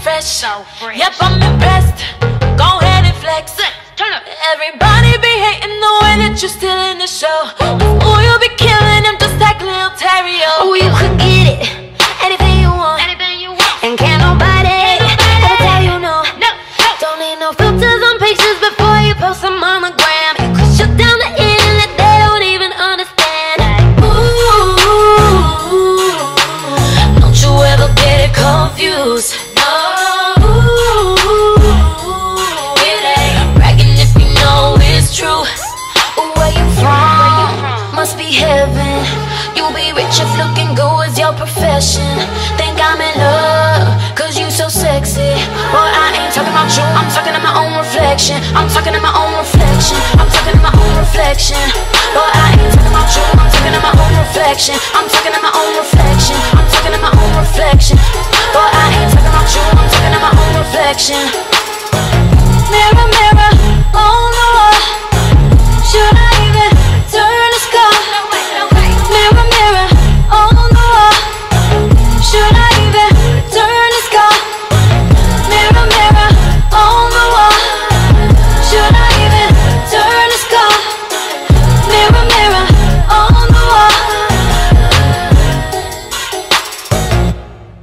fresh. Yep, I'm impressed. Go ahead and flex. Everybody be hating the way that you're still in the show. Ooh, you'll be killing them just like Lil Terrio. Ooh, you could get it, anything you want, and can't nobody ever tell you no. Don't need no filters on pictures before you post them on the gram. You could shut down the internet, they don't even understand. Ooh, don't you ever get it confused. Must be heaven. You'll be rich if looking good is your profession. Think I'm in love, cause you so sexy. Boy, I ain't talking about you, I'm talking to my own reflection. I'm talking to my own reflection. I'm talking to my own reflection. Boy, I ain't talking about you, I'm talking to my own reflection. I'm talking to my own reflection. I'm talking to my own reflection. Boy, I ain't talking about you, I'm talking